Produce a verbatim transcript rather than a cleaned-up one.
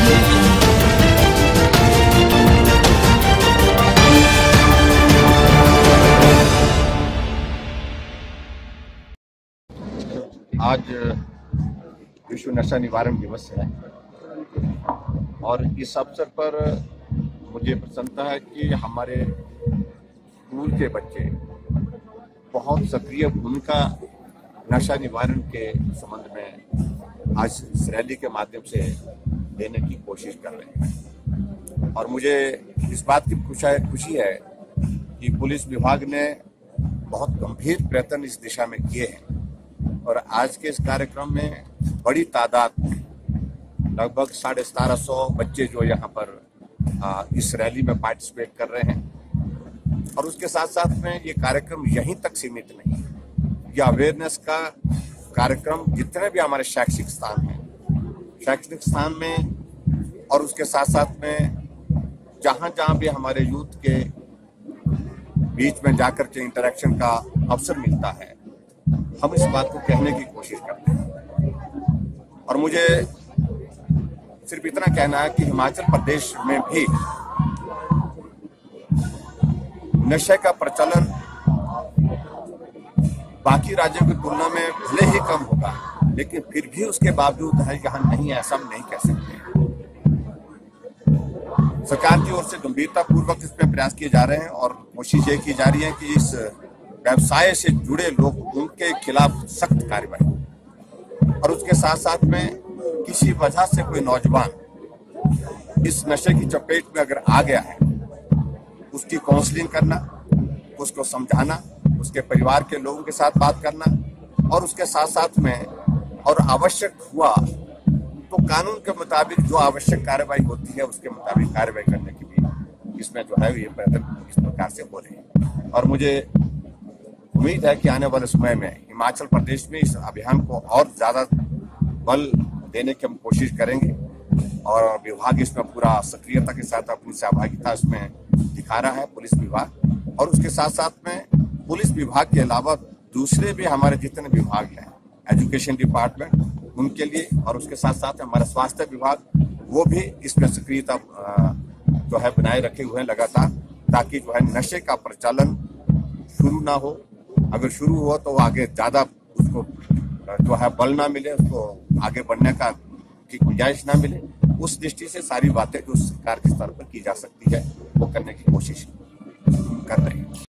आज विश्व नशा निवारण दिवस है और इस अवसर पर मुझे प्रसन्नता है कि हमारे स्कूल के बच्चे बहुत सक्रिय भूमिका नशा निवारण के संबंध में आज इस रैली के माध्यम से देने की कोशिश कर रहे हैं। और मुझे इस बात की खुशी है कि पुलिस विभाग ने बहुत गंभीर प्रयत्न इस दिशा में किए हैं और आज के इस कार्यक्रम में बड़ी तादाद में लगभग साढ़े सतारह सौ बच्चे जो यहाँ पर आ, इस रैली में पार्टिसिपेट कर रहे हैं। और उसके साथ साथ में ये कार्यक्रम यहीं तक सीमित नहीं, यह अवेयरनेस का कार्यक्रम जितने भी हमारे शैक्षिक स्थान हैं, शैक्षणिक स्थान में और उसके साथ साथ में जहाँ जहाँ भी हमारे यूथ के बीच में जाकर के इंटरेक्शन का अवसर मिलता है, हम इस बात को कहने की कोशिश करते हैं। और मुझे सिर्फ इतना कहना है कि हिमाचल प्रदेश में भी नशे का प्रचलन बाकी राज्यों की तुलना में भले ही कम होगा, लेकिन फिर भी उसके बावजूद है यहाँ नहीं, ऐसा हम नहीं कह सकते। सरकार की ओर से गंभीरता पूर्वक इसमें प्रयास किए जा रहे हैं और कोशिश ये की जा रही है कि इस व्यवसाय से जुड़े लोग, उनके खिलाफ सख्त कार्रवाई। और उसके साथ साथ में किसी वजह से कोई नौजवान इस नशे की चपेट में अगर आ गया है, उसकी काउंसलिंग करना, उसको समझाना, उसके परिवार के लोगों के साथ बात करना और उसके साथ साथ में और आवश्यक हुआ तो कानून के मुताबिक जो आवश्यक कार्रवाई होती है उसके मुताबिक कार्रवाई करने की भी इसमें जो है ये प्रयत्न इस प्रकार से हो रहे हैं। और मुझे उम्मीद है कि आने वाले समय में हिमाचल प्रदेश में इस अभियान को और ज्यादा बल देने की हम कोशिश करेंगे और विभाग इसमें पूरा सक्रियता के साथ अपनी सहभागिता इसमें दिखा रहा है, पुलिस विभाग। और उसके साथ साथ में पुलिस विभाग के अलावा दूसरे भी हमारे जितने विभाग हैं, एजुकेशन डिपार्टमेंट उनके लिए, और उसके साथ साथ हमारा स्वास्थ्य विभाग, वो भी इसमें सक्रियता जो है बनाए रखे हुए हैं लगातार, ताकि जो है नशे का प्रचलन शुरू ना हो। अगर शुरू हो तो आगे ज्यादा उसको जो है बल ना मिले, उसको आगे बढ़ने का की गुंजाइश ना मिले। उस दृष्टि से सारी बातें जो सरकार के स्तर पर की जा सकती है वो करने की कोशिश कर रहे हैं।